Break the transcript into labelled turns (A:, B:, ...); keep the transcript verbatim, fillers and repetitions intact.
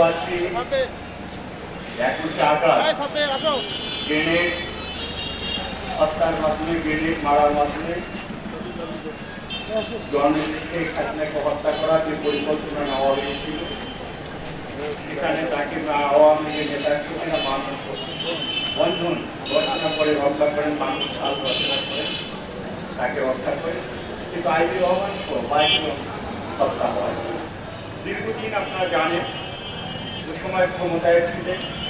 A: আছি একুশে August grenade হত্যার মাধ্যমে গ্রেনেড মারার মাধ্যমে জননেত্রী শেখ হাসিনাকে হত্যা করার যে পরিকল্পনা নেওয়া হয়েছিল সেখানে তাকে আওয়ামী লীগের নেতা হিসেবে মানুষ বন্ধন ঘোষণা করে হত্যা করেন, মানুষ সাল ঘোষণা করেন, তাকে হত্যা করে কিন্তু আইনি অমানুষ বাইশ হত্যা হয়। দীর্ঘদিন আপনারা জানেন যে সময় ক্ষমতায় ছিলেন